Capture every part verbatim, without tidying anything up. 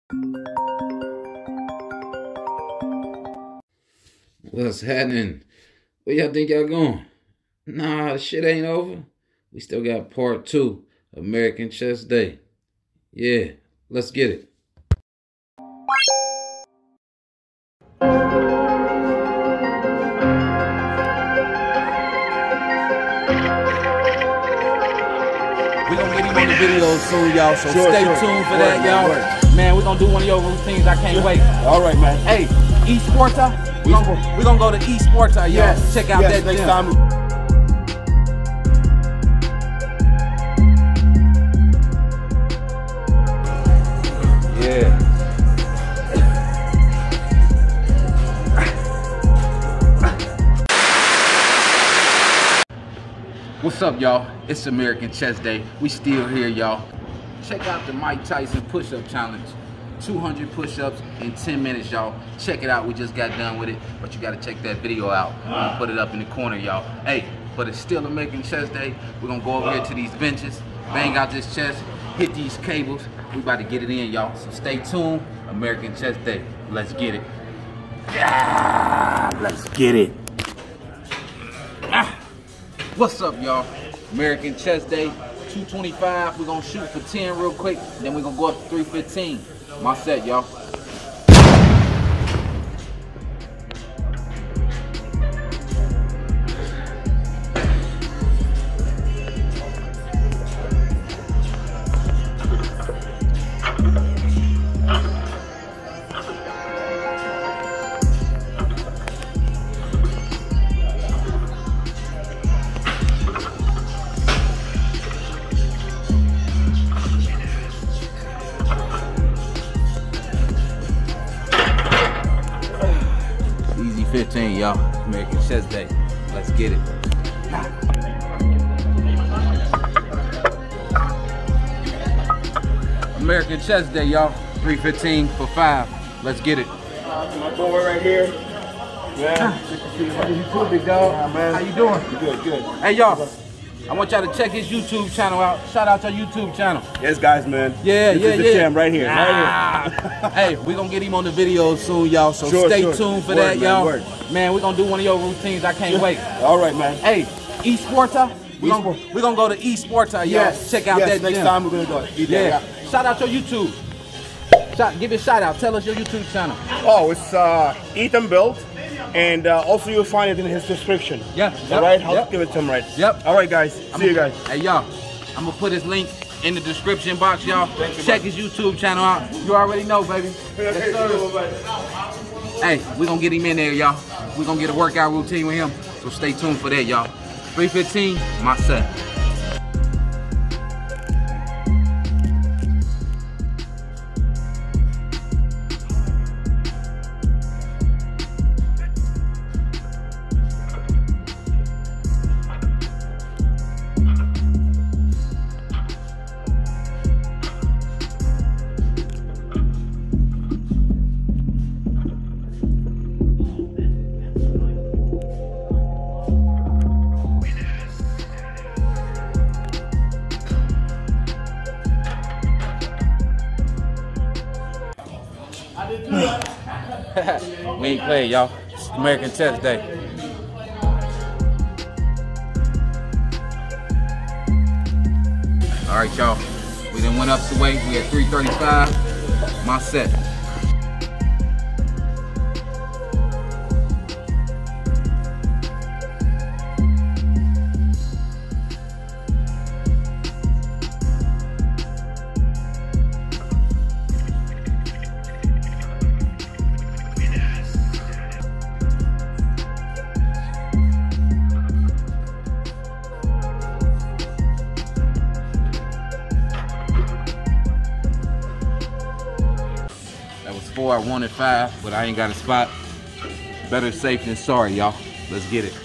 What's happening? Where y'all think y'all going? Nah, shit ain't over. We still got part two, American Chest Day. Yeah, let's get it. We gonna get him on the video soon, y'all, so Sure, stay sure. tuned for Word, that, y'all. word. Man, we gonna do one of your routines. I can't wait. All right, man. Hey, eSporta, we gonna, we gonna go to eSporta, y'all. Yes. Check out yes, that next gym. time. Yeah. What's up, y'all? It's American Chest Day. We still here, y'all. Check out the Mike Tyson push-up challenge. two hundred push-ups in ten minutes, y'all. Check it out. We just got done with it, but you gotta check that video out. I'm gonna put it up in the corner, y'all. Hey, but it's still American Chest Day. We're gonna go over here to these benches, bang out this chest, hit these cables. We about to get it in, y'all. So stay tuned. American Chest Day. Let's get it. Yeah, let's get it. Ah. What's up, y'all? American Chest Day, two twenty-five. We're gonna shoot for ten real quick, then we're gonna go up to three fifteen. My set, y'all. Easy fifteen, y'all. American Chest Day. Let's get it. American Chest Day, y'all. three fifteen for five. Let's get it. My boy right here. Yeah. You too, big dog. Yeah, man. How you doing? Good, good. Hey, y'all. I want y'all to check his YouTube channel out. Shout out your YouTube channel. Yes, guys, man. Yeah, this yeah, is the yeah. jam right here. Ah. Right here. Hey, we're gonna get him on the video soon, y'all. So Sure, stay sure. tuned for Word, that, man, y'all. word. Man, we're gonna do one of your routines. I can't wait. All right, man. Hey, eSporta, we're gonna, eSport. we gonna go to eSporta, y'all. Yes. Check out yes, that next gym. time we're gonna go. Eat Yeah. that, Shout out your YouTube. Shout, give it a shout out. Tell us your YouTube channel. Oh, it's uh, Ethan Built, and uh, also you'll find it in his description. Yeah. All yep, right, I'll yep. give it to him right. Yep. All right, guys. See I'm you gonna- guys. Hey, y'all. I'm gonna put his link in the description box, y'all. you, Check his YouTube channel out. You already know, baby. Yes, sir. Hey, we're gonna get him in there, y'all. We're gonna get a workout routine with him. So stay tuned for that, y'all. three fifteen, my set. We ain't playing, y'all. It's American Chest Day. All right, y'all. We done went up the weight. We at three thirty-five. My set. Four, I wanted five, but I ain't got a spot. Better safe than sorry, y'all. Let's get it.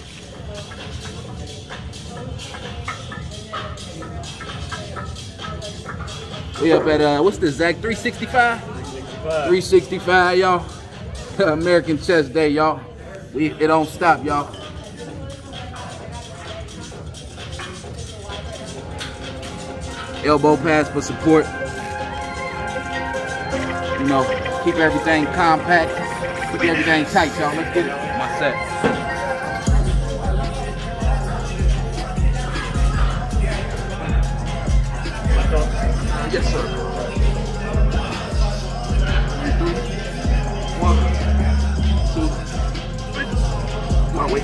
We up at, uh, what's this, Zach? three sixty-five? three sixty-five, y'all. American Chest Day, y'all. We, it don't stop, y'all. Elbow pads for support. You know, keep everything compact, keep everything tight, y'all. Let's get it. My set. Yes, sir. One, two, three. Come on, wait.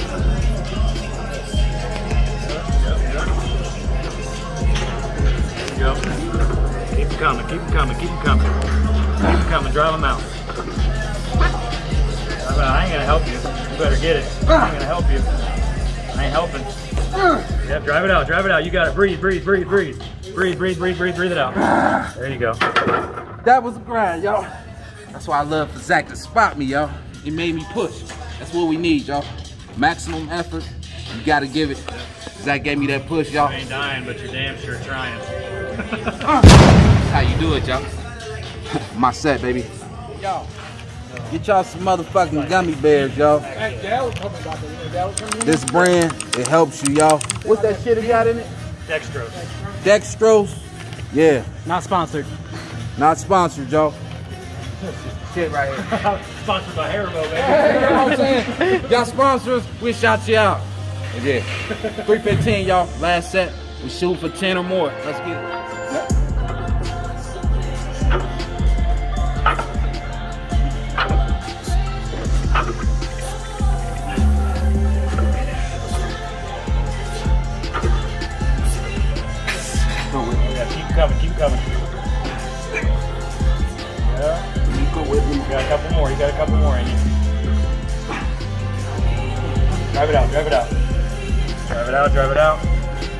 Go. Keep them coming, keep them coming, keep them coming. Keep them coming, drive them out. I ain't gonna help you. You better get it. I ain't gonna help you. I ain't helping. Yep, drive it out, drive it out. You got it. Breathe, breathe, breathe, breathe. Breathe, breathe, breathe, breathe, breathe it out. There you go. That was a grind, y'all. That's why I love for Zach to spot me, y'all. It made me push. That's what we need, y'all. Maximum effort. You gotta give it. Zach gave me that push, y'all. You ain't dying, but you're damn sure trying. That's how you do it, y'all. My set, baby. Y'all, get y'all some motherfucking gummy bears, y'all. This brand, it helps you, y'all. What's that shit it got in it? Dextrose. Dextrose? Yeah. Not sponsored. Not sponsored, y'all. Shit right here. Sponsored by Haribo, baby. Hey, you know what I'm saying? Y'all sponsors, we shout you out. Yeah. three fifteen, y'all. Last set. We shoot for ten or more. Let's get it. Yep. Yeah, keep coming, keep coming. Yeah. You go with me. You got a couple more, you got a couple more in you. Drive it out, drive it out. Drive it out, drive it out.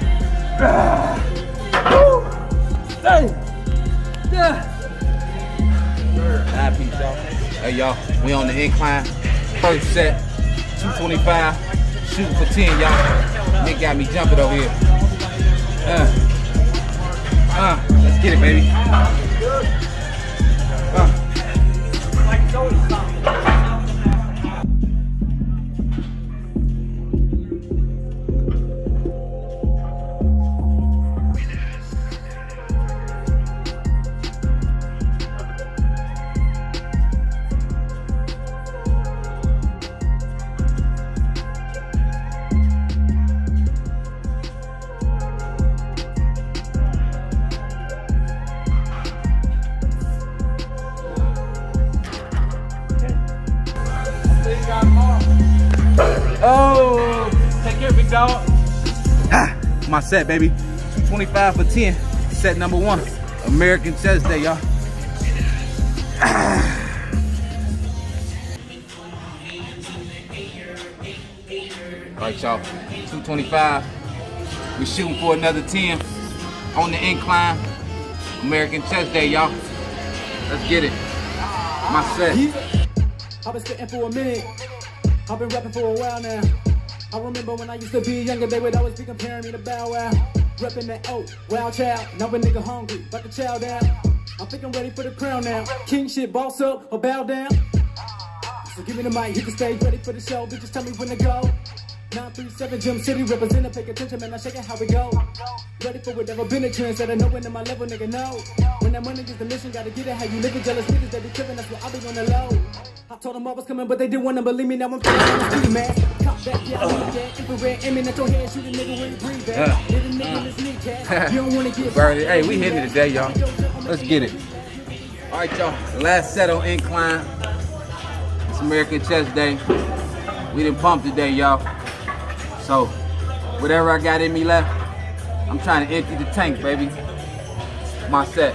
Hey! Yeah! Nine piece, y'all. Hey, y'all, we on the incline. First set, two twenty-five. Shooting for ten, y'all. Nick got me jumping over here. Uh, uh, let's get it, baby. Uh. Oh, take care, big dog. Ah, my set, baby. two twenty-five for ten. Set number one. American Chest Day, y'all. Ah. All right, y'all. two twenty-five. We shooting for another ten on the incline. American Chest Day, y'all. Let's get it. My set. I've been spitting for a minute. I've been rapping for a while now. I remember when I used to be younger, they would always be comparing me to Bow Wow. Repping that oat, wild child. Now a nigga hungry, about to chow down. I think I'm ready for the crown now. King shit, boss up or bow down. So give me the mic, hit the stage, ready for the show. Bitches tell me when to go. nine three seven Gym City, representing, pay attention, man, I shake it how we go. Ready for whatever, been a trend, said I know when in my level, nigga, know. When that money is the mission, gotta get it, how you living, jealous niggas, they be tripping, that's what I be on the low. I told them I was coming, but they didn't wanna believe me, now I'm feeling on the street, man. Cop back, yeah, I need that, infrared, aiming at your head, shoot a nigga when you breathe back. Hit a nigga in his kneecap, you don't wanna get Birdie. Hey, we hitting it today, y'all. Let's get it. All right, y'all, the last set on incline. It's American Chest Day. We done pumped today, y'all. So, whatever I got in me left, I'm trying to empty the tank, baby. My set.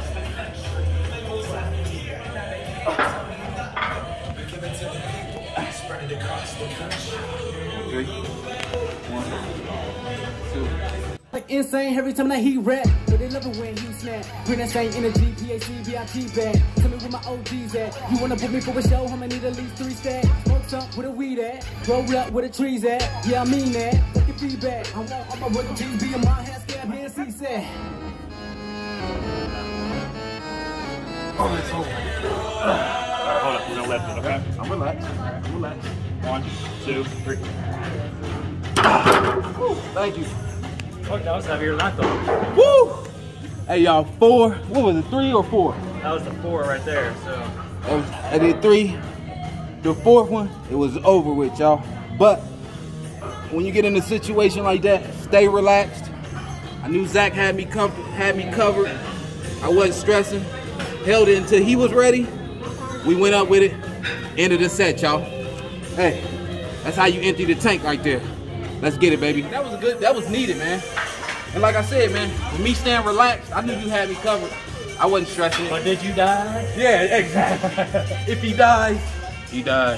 Three, one, two. Like insane every time that he rap, but they love it when he snap. Bring that same energy, P A C, V I T back. Tell me where my O Gs at. You wanna book me for a show? I'ma need at least three stacks. Smoke up with a weed at, roll up where the trees at. Yeah, I mean that. Fuck your feedback. I want all my royalties be in my hand, scab here, C set. Oh, it's over. Alright, hold up. We're gonna let it, okay? I'm relaxed. I'm relaxed. One, two, three. Woo, thank you. Oh, that was heavier than I thought. Woo! Hey, y'all, four. What was it, three or four? That was the four right there. So That was, I did three. The fourth one, it was over with, y'all. But when you get in a situation like that, stay relaxed. I knew Zach had me com had me covered. I wasn't stressing. Held it until he was ready. We went up with it. Ended the set, y'all. Hey, that's how you empty the tank right there. Let's get it, baby. That was a good. That was needed, man. And like I said, man, with me staying relaxed, I knew you had me covered. I wasn't stressing it. But did you die? Yeah, exactly. If he dies, he died.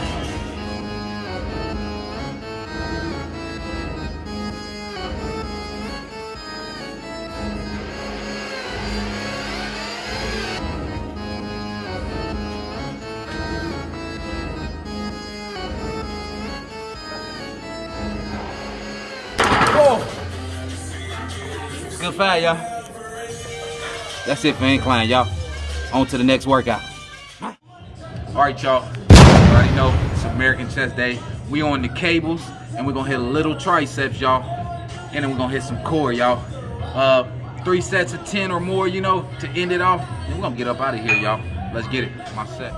Good fight, y'all. That's it for incline, y'all. On to the next workout. All right, y'all. You already know it's American Chest Day. We on the cables, and we're gonna hit a little triceps, y'all. And then we're gonna hit some core, y'all. Uh, three sets of ten or more, you know, to end it off. And we're gonna get up out of here, y'all. Let's get it. My set.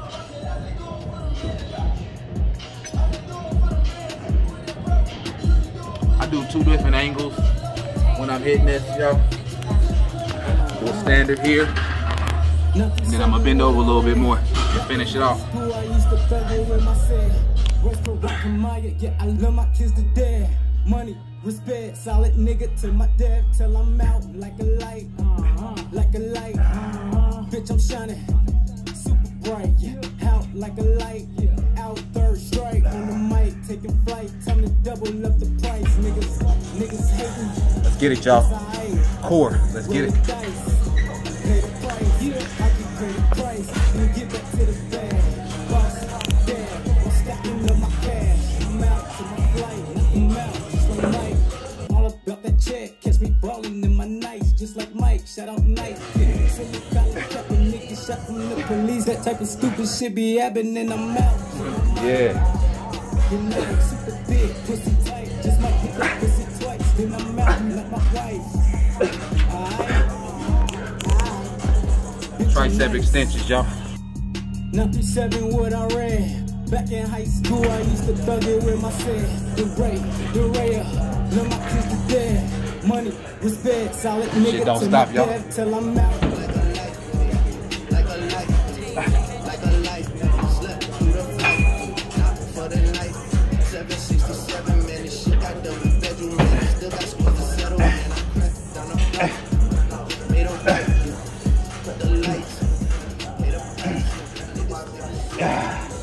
I do two different angles when I'm hitting this, y'all. Do a standard here, and then I'm gonna bend over a little bit more to finish it off. Money, respect, solid nigga to my death till I'm out like a light, uh-huh. like a light, uh-huh. Bitch I'm shining, super bright, yeah. Out like a light, yeah. Out third strike on the mic, taking flight, time to double up the price, niggas, niggas hating. Let's get it, y'all. Core, let's get it. Pay the price, yeah. I can pay the price, and get back to the bag. Boss, dad, I'm stacking up my cash, I'm out to my flight, I'm out. All about that check, catch me ballin' in my nights, just like Mike, shout out Nike. Yeah. So you got a couple niggas shot from the police, that type of stupid shit be happening, I'm out. Yeah. You know I'm super big, pussy tight, just might hit that pussy twice, then I'm out like my wife. Alright, Tricep extensions, y'all. nine three seven what I ran. Back in high school, I used to thug it with my set. The Ray, the Raya, love my kids to death. Money, respect, solid nigga Shit don't to stop, my y'all. death till I'm out. Like a light, like a light, like a light. Slept through the fight, not for the night. seven sixty-seven, man, this shit got double bedroom, man. I still got scores to settle, man. I cracked down the flight, made a right, cut the lights, made a price.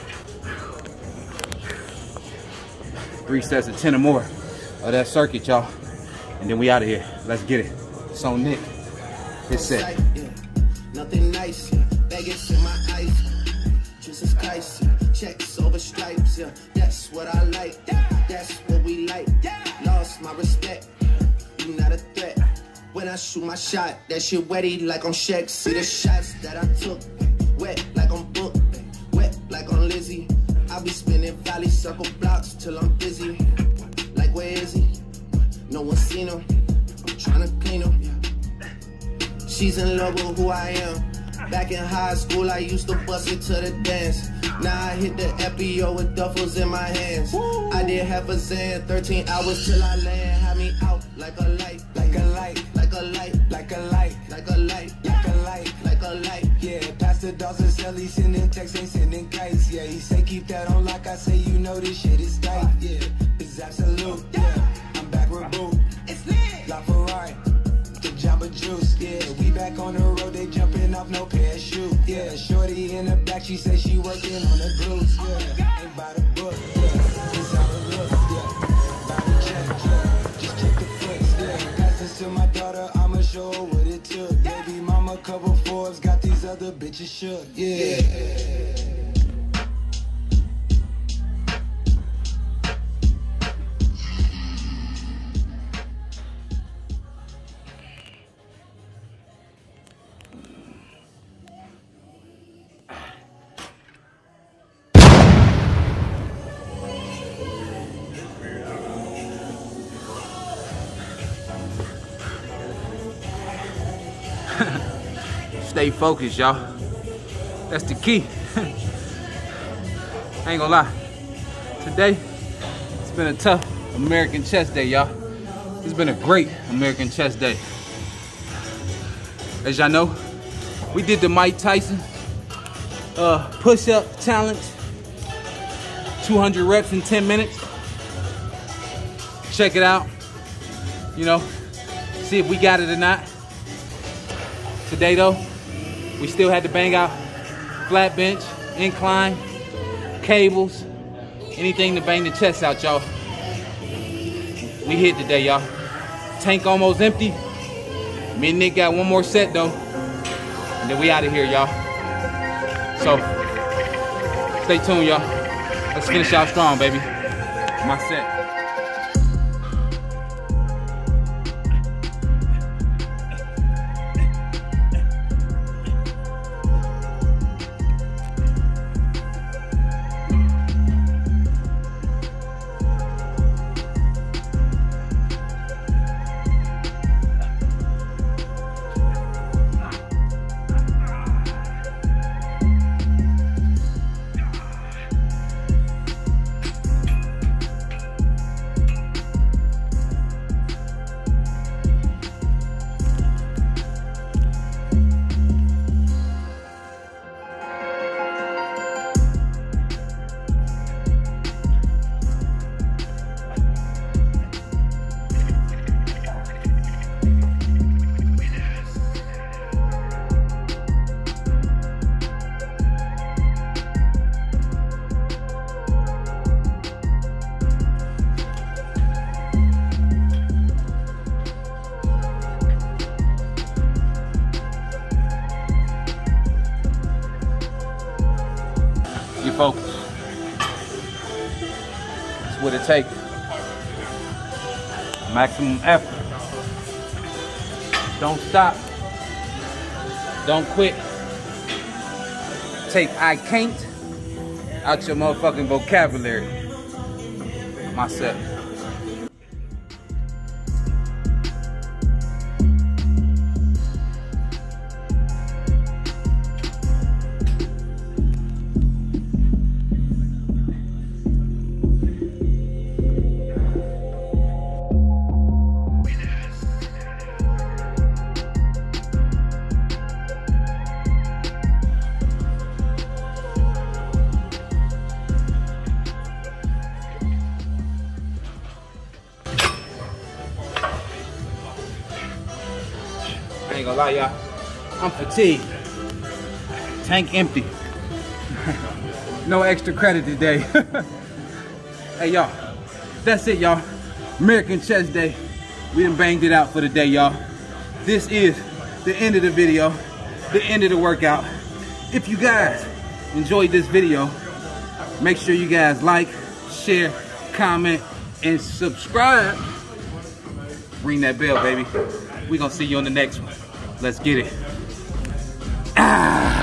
Three sets of ten or more of that circuit, y'all. And then we out of here. Let's get it. It's on Nick. His set. Yeah. Nothing nice, yeah. Vegas in my eyes. Jesus Christ, yeah. Checks over stripes, yeah. That's what I like. That's what we like. Lost my respect. You not a threat. When I shoot my shot, that shit wetty like on Shaq. See the shots that I took. Wet like on Book. Wet like on Lizzie. I be spinning valley circle blocks till I'm busy. Like where is he? No one seen him. I'm trying to clean him. She's in love with who I am. Back in high school, I used to bust it to the dance. Now I hit the F B O with duffels in my hands. Woo. I did half a Zan, thirteen hours till I land. Had me out like a light, like a light, like a light, like a light, like a light, like a light, like a light. Yeah, Pastor Dawson said he sending texts, ain't sending kites. Yeah, he say keep that on like I say, you know this shit is tight. Yeah, it's absolute. Yeah, I'm back with Boo. It's lit. La Ferrari. Jamba Juice, yeah, we back on the road, they jumping off no parachute, yeah, shorty in the back, she say she working on the glutes, yeah, ain't by the book, yeah, just how it look, yeah, by the check, yeah, just check the flicks, yeah, pass this to my daughter, I'ma show her what it took, baby mama cover Forbes, got these other bitches shook, yeah. stay focused, y'all. That's the key. I ain't gonna lie. Today, it's been a tough American Chest Day, y'all. It's been a great American Chest Day. As y'all know, we did the Mike Tyson uh, push-up challenge. two hundred reps in ten minutes. Check it out. You know, see if we got it or not. Today though, we still had to bang out flat bench, incline, cables, anything to bang the chest out, y'all. We hit today, y'all. Tank almost empty. Me and Nick got one more set though, and then we out of here, y'all. So, stay tuned, y'all. Let's finish out strong, baby. My set. You focus. That's what it takes. Maximum effort. Don't stop. Don't quit. Take I can't out your motherfucking vocabulary. Myself. I ain't gonna lie, y'all. I'm fatigued. Tank empty. No extra credit today. Hey, y'all. That's it, y'all. American Chest Day. We done banged it out for the day, y'all. This is the end of the video. The end of the workout. If you guys enjoyed this video, make sure you guys like, share, comment, and subscribe. Ring that bell, baby. We gonna see you on the next one. Let's get it. Ah.